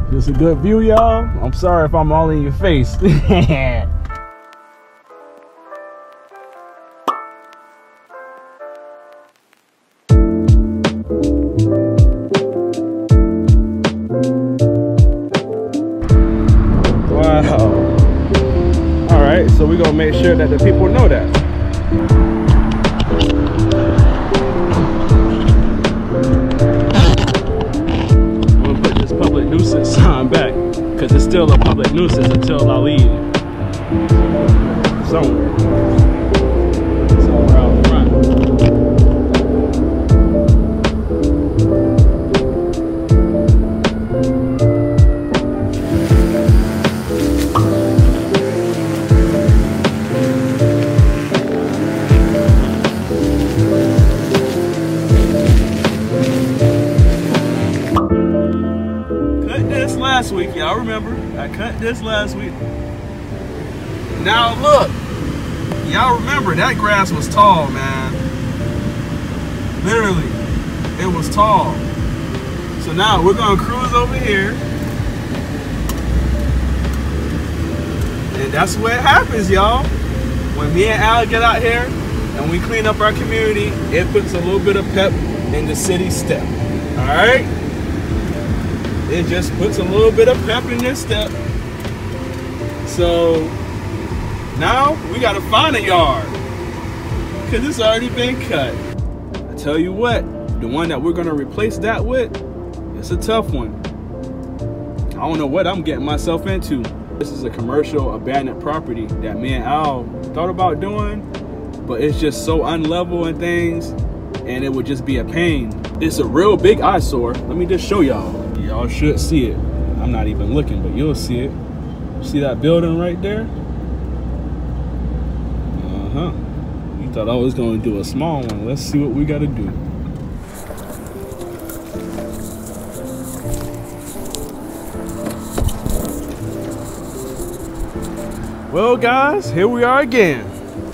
Just a good view, y'all. I'm sorry if I'm all in your face. Wow. All right, so we're gonna make sure that the people know that. Public nuisance sign back because it's still a public nuisance until I leave somewhere out front. Last week, y'all remember? I cut this last week. Now look, y'all remember that grass was tall, man. Literally, it was tall. So now we're gonna cruise over here, and that's what happens, y'all. When me and Al get out here and we clean up our community, it puts a little bit of pep in the city step. All right. It just puts a little bit of pep in this step. So now we gotta find a yard because it's already been cut. I tell you what, the one that we're gonna replace that with, it's a tough one. I don't know what I'm getting myself into. This is a commercial abandoned property that me and Al thought about doing, but it's just so unlevel and things, and it would just be a pain. It's a real big eyesore. Let me just show y'all. Y'all should see it. I'm not even looking, but you'll see it. See that building right there? You thought I was going to do a small one. Let's see what we got to do. Well, guys, here we are again.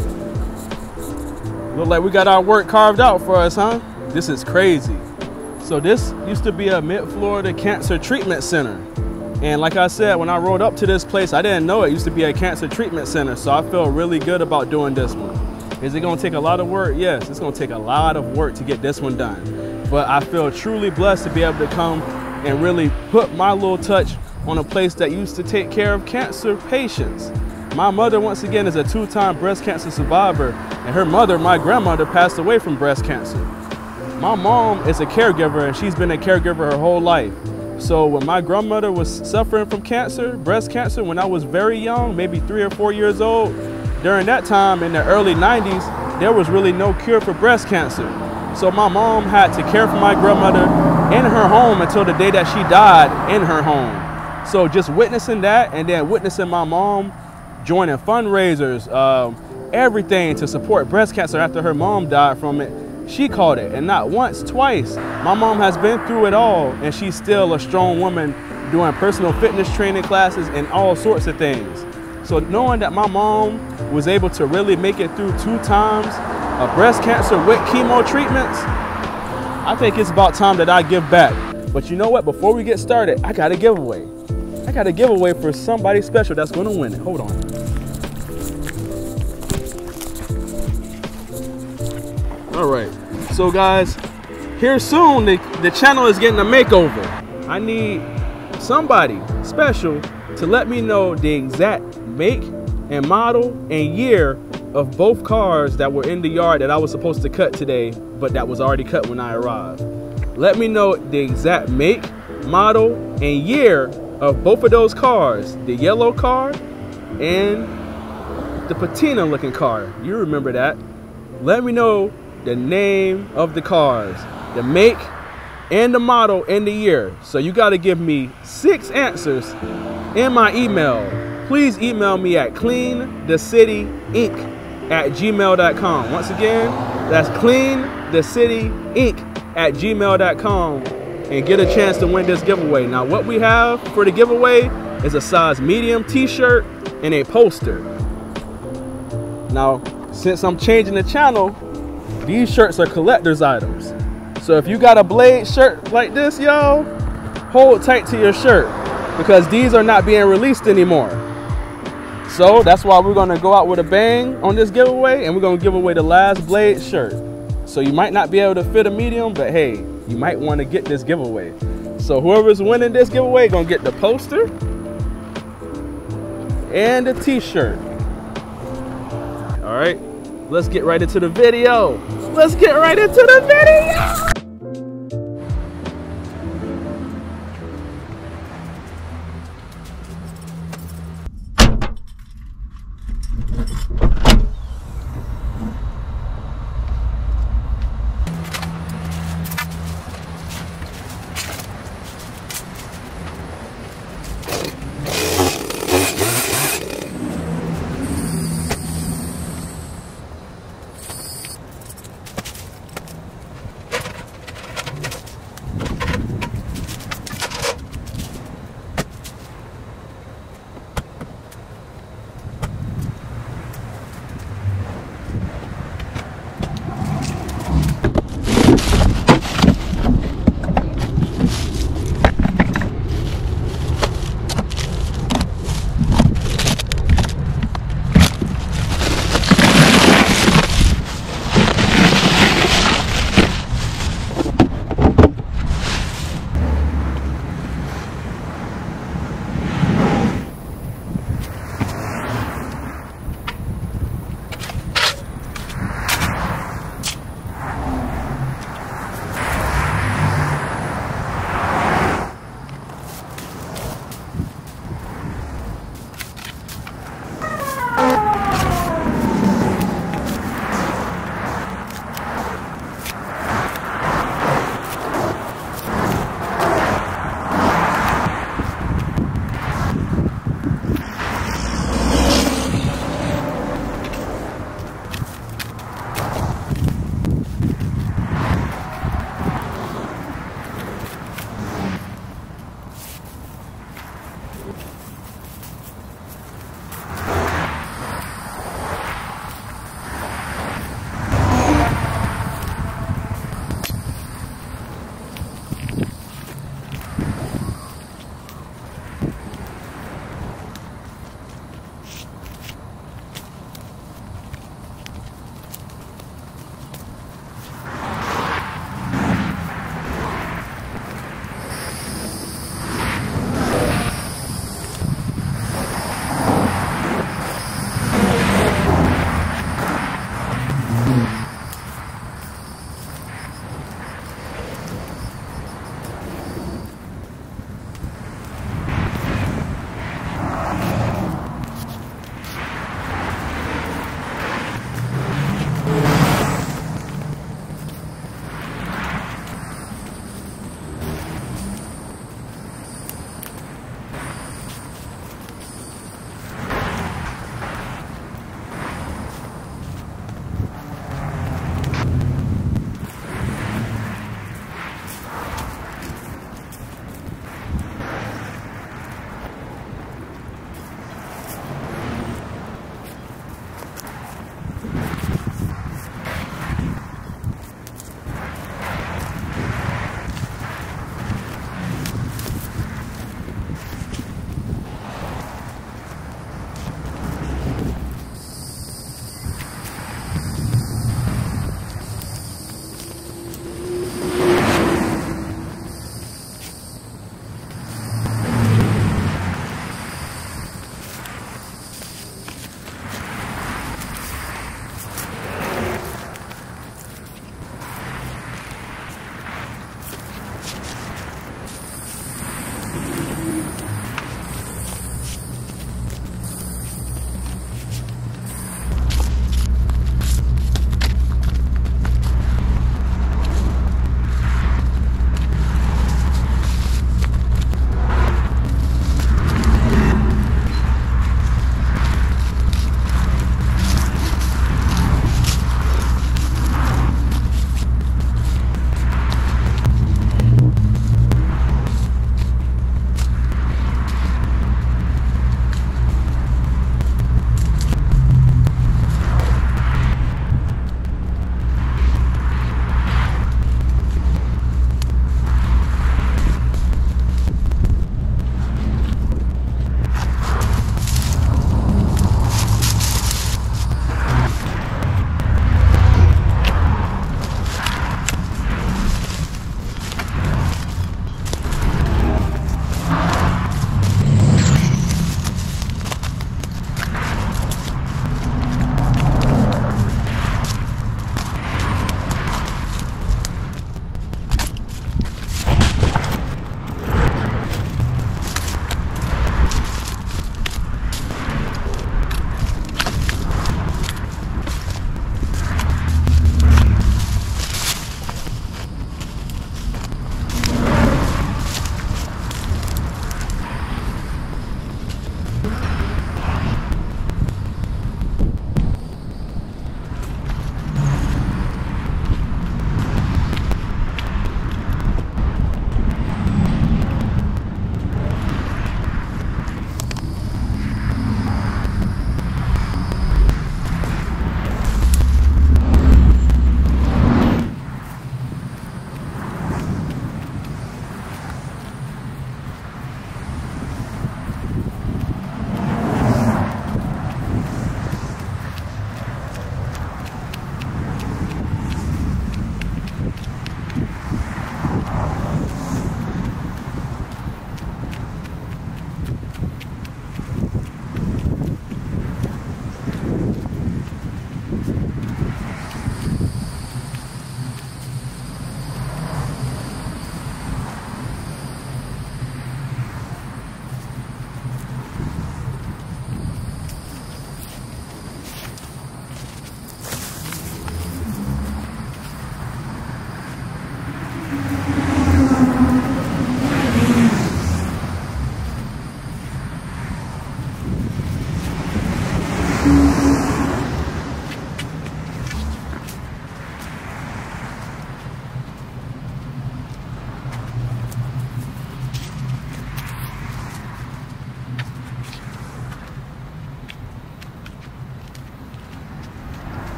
Look like we got our work carved out for us, huh? This is crazy. So this used to be a Mid-Florida Cancer Treatment Center. And like I said, when I rode up to this place, I didn't know it used to be a cancer treatment center. So I feel really good about doing this one. Is it gonna take a lot of work? Yes, it's gonna take a lot of work to get this one done. But I feel truly blessed to be able to come and really put my little touch on a place that used to take care of cancer patients. My mother, once again, is a 2-time breast cancer survivor. And her mother, my grandmother, passed away from breast cancer. My mom is a caregiver, and she's been a caregiver her whole life. So when my grandmother was suffering from cancer, breast cancer, when I was very young, maybe 3 or 4 years old, during that time in the early 90s, there was really no cure for breast cancer. So my mom had to care for my grandmother in her home until the day that she died in her home. So just witnessing that, and then witnessing my mom joining fundraisers, everything to support breast cancer after her mom died from it, she caught it, and not once, twice. My mom has been through it all, and she's still a strong woman doing personal fitness training classes and all sorts of things. So knowing that my mom was able to really make it through 2 times of breast cancer with chemo treatments, I think it's about time that I give back. But you know what? Before we get started, I got a giveaway. I got a giveaway for somebody special that's gonna win it. Hold on. All right, so guys, here soon the channel is getting a makeover. I need somebody special to let me know the exact make and model and year of both cars that were in the yard that I was supposed to cut today, but that was already cut when I arrived. Let me know the exact make, model, and year of both of those cars, the yellow car and the patina looking car. You remember that. Let me know the name of the cars, the make and the model and the year. So you got to give me 6 answers in my email. Please email me at cleanthecitync@gmail.com. Once again, that's cleanthecitync@gmail.com, and get a chance to win this giveaway. Now what we have for the giveaway is a size medium t-shirt and a poster. Now since I'm changing the channel, these shirts are collector's items. So if you got a Blade shirt like this, y'all, hold tight to your shirt. because these are not being released anymore. So that's why we're gonna go out with a bang on this giveaway, and we're gonna give away the last blade shirt. So you might not be able to fit a medium, but hey, you might wanna get this giveaway. So whoever's winning this giveaway gonna get the poster and the t-shirt. All right, let's get right into the video. Let's get right into the video.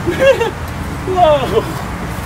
Whoa.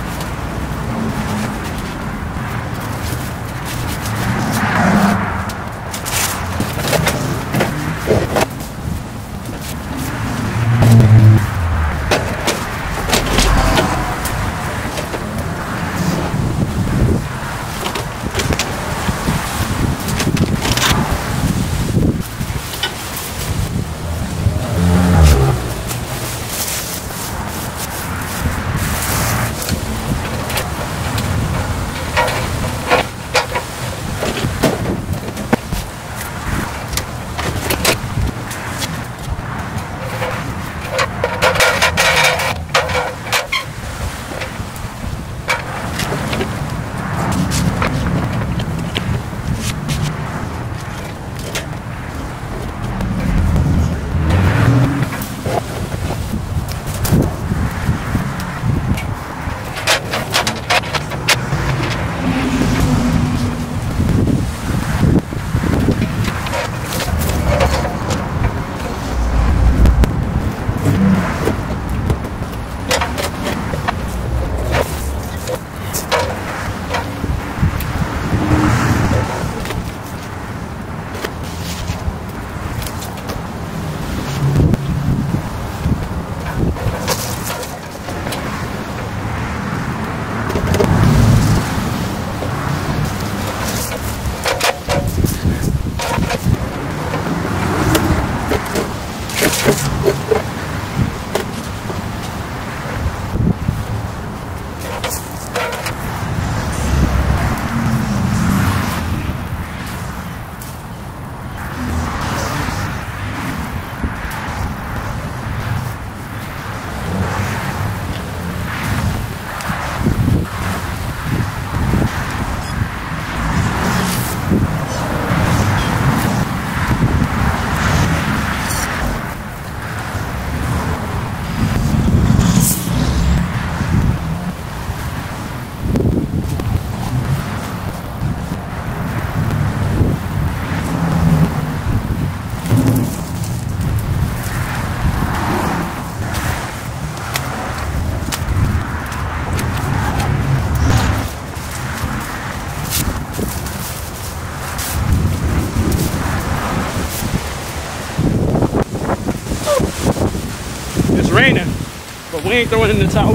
Raining, but we ain't throwing in the towel.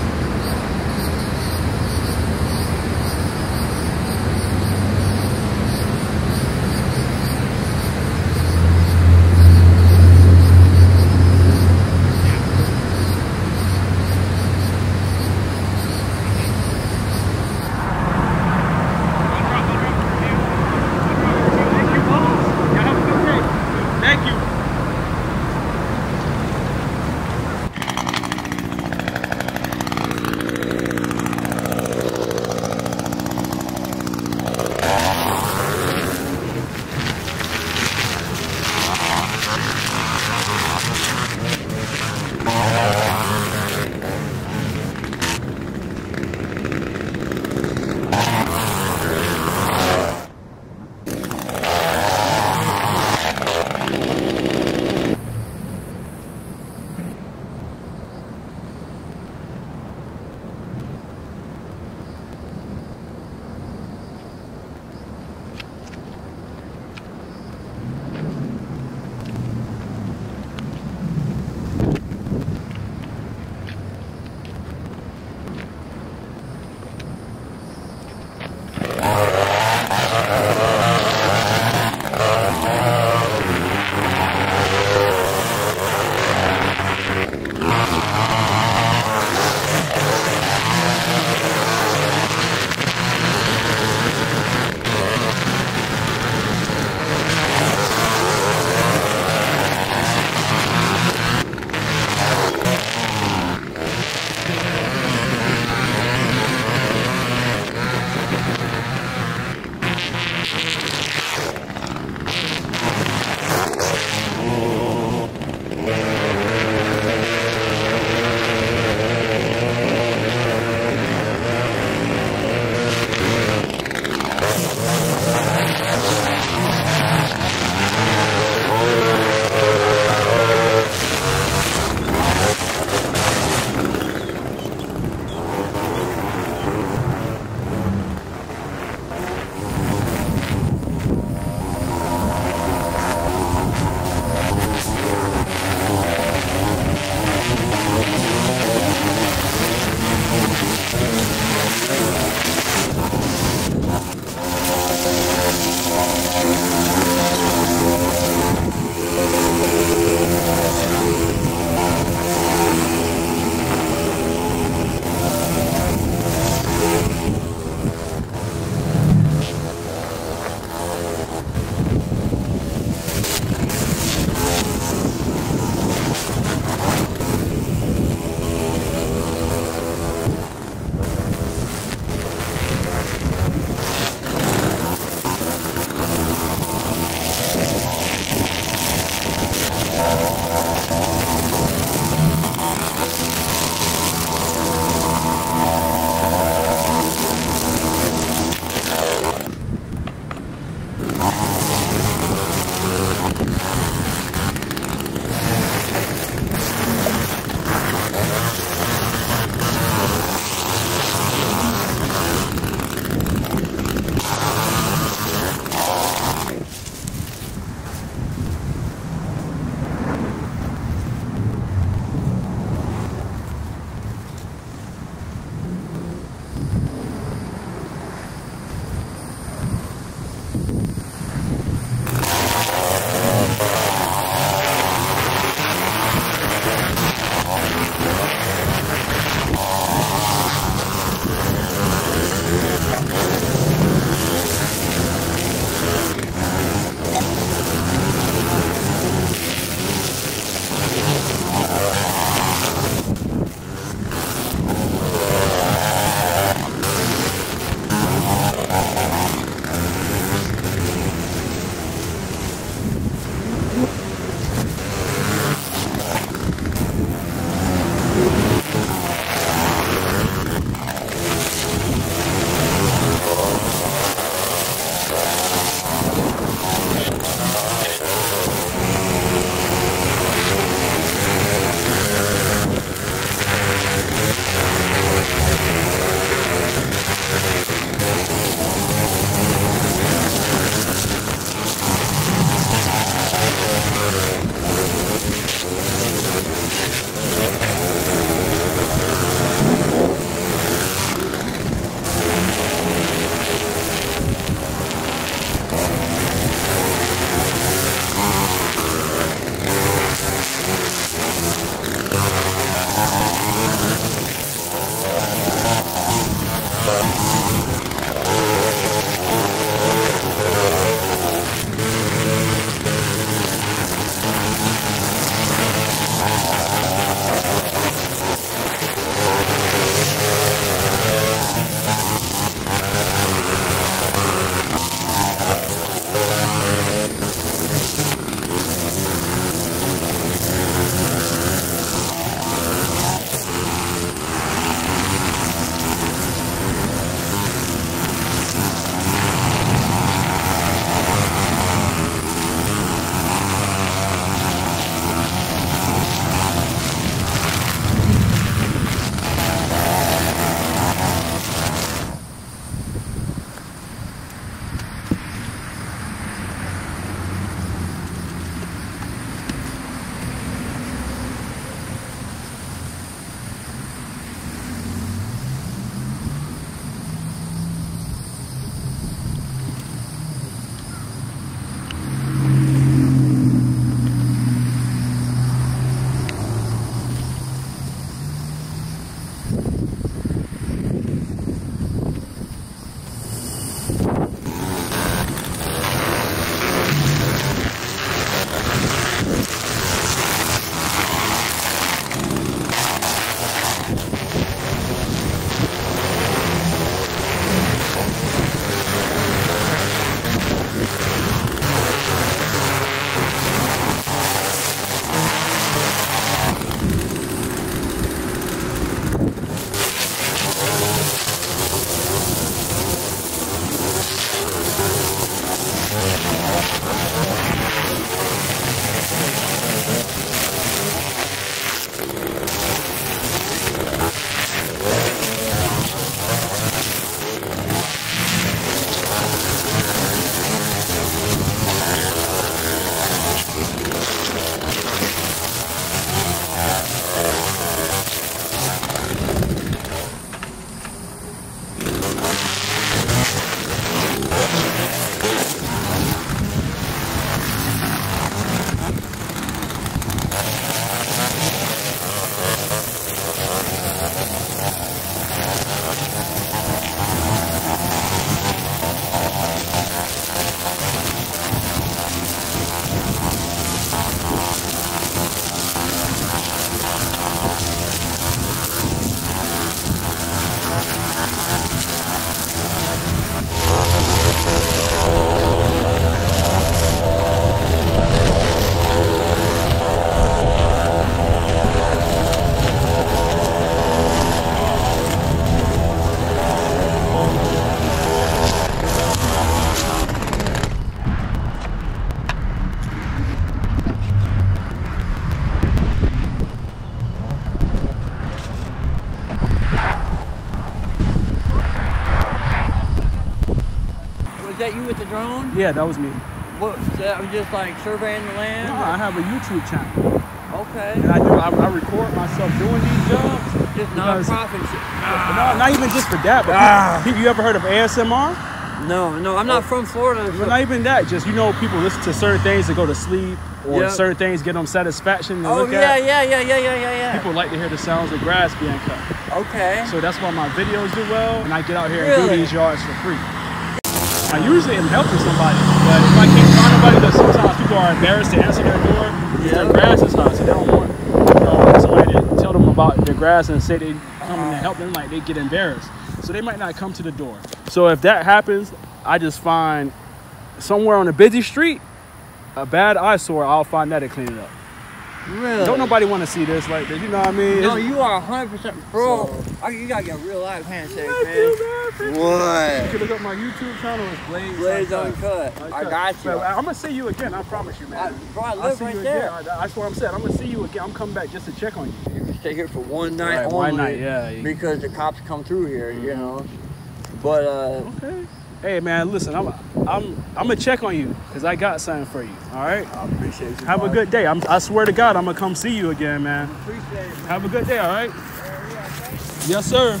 that you with the drone? Yeah, that was me. What, that was just like surveying the land? No, I have a YouTube channel. Okay. And I record myself doing these jobs. Just nonprofit shit. No, not even just for that, but you ever heard of ASMR? No, I'm not from Florida. Well, not even that. Just, you know, people listen to certain things to go to sleep, or Yep. certain things get them satisfaction to Oh, look at. yeah. People like to hear the sounds of grass being cut. Okay. So that's why my videos do well, and I get out here and Really? do these yards for free. I usually am helping somebody, but if I can't find nobody, because sometimes people are embarrassed to answer their door because their grass is hot, so they don't want somebody to tell them about their grass and say they come in and help them, like they get embarrassed. So they might not come to the door. So if that happens, I just find somewhere on a busy street, a bad eyesore, I'll find that and clean it up. Really? Don't nobody want to see this like this, you know what I mean? No, you are 100%, bro. You gotta get a real live handshake, man. What? You can look up my YouTube channel. It's Blades Uncut. I got you. But I'm gonna see you again. I promise you, man. Bro, I live right there. That's what I'm saying. I'm gonna see you again. I'm coming back just to check on you. You can stay here for one night Right, only. one night, yeah. Because the cops come through here, you know. But okay. Hey man, listen, I'm gonna check on you because I got something for you. All right. I appreciate you. Have a good day. I swear to God, I'm gonna come see you again, man. Appreciate it, man. Have a good day. All right. Yes, sir.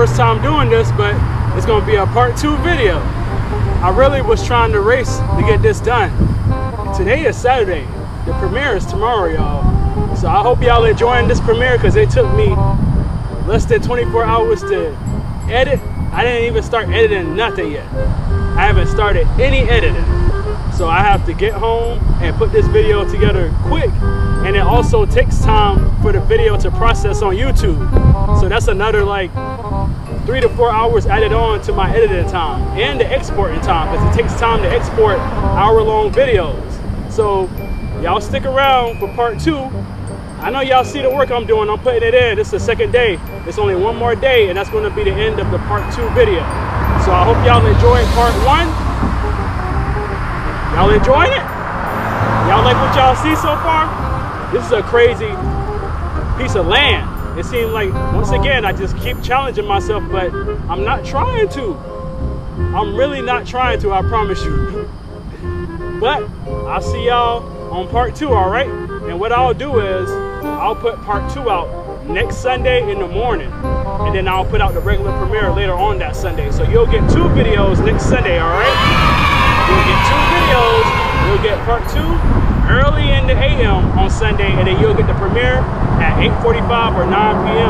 first time doing this, but it's gonna be a part 2 video. I really was trying to race to get this done. Today is Saturday. The premiere is tomorrow, y'all. So I hope y'all enjoying this premiere, because it took me less than 24 hours to edit. I didn't even start editing nothing yet. I haven't started any editing. So I have to get home and put this video together quick. And it also takes time for the video to process on YouTube. So that's another like 3 to 4 hours added on to my editing time and the exporting time, because it takes time to export hour-long videos. So y'all stick around for part 2. I know y'all see the work I'm doing. I'm putting it in. This is the second day. It's only one more day, and that's going to be the end of the part 2 video. So I hope y'all enjoyed part 1. Y'all enjoying it? Y'all like what y'all see so far? This is a crazy piece of land. It seems like, once again, I just keep challenging myself, but I'm not trying to. I'm really not trying to, I promise you. But I'll see y'all on part 2, all right? And what I'll do is, I'll put part 2 out next Sunday in the morning. And then I'll put out the regular premiere later on that Sunday. So you'll get 2 videos next Sunday, all right? You'll get 2 videos. You'll get part 2 early in the AM on Sunday, and then you'll get the premiere at 8:45 or 9 p.m.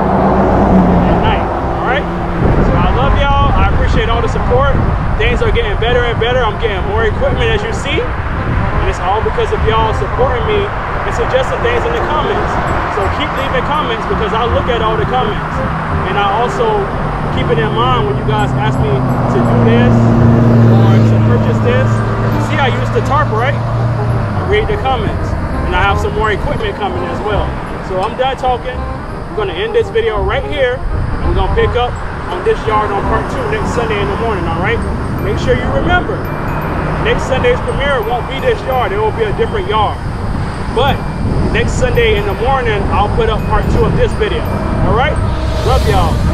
at night, all right? So I love y'all. I appreciate all the support. Things are getting better and better. I'm getting more equipment, as you see. And it's all because of y'all supporting me and suggesting things in the comments. So keep leaving comments, because I look at all the comments. And I also keep it in mind when you guys ask me to do this or to purchase this. You see, I used the tarp, right? I read the comments. And I have some more equipment coming as well. So I'm done talking. We're going to end this video right here. And we're going to pick up on this yard on part 2 next Sunday in the morning, all right? Make sure you remember, next Sunday's premiere won't be this yard. It will be a different yard. But next Sunday in the morning, I'll put up part 2 of this video. All right? Love y'all.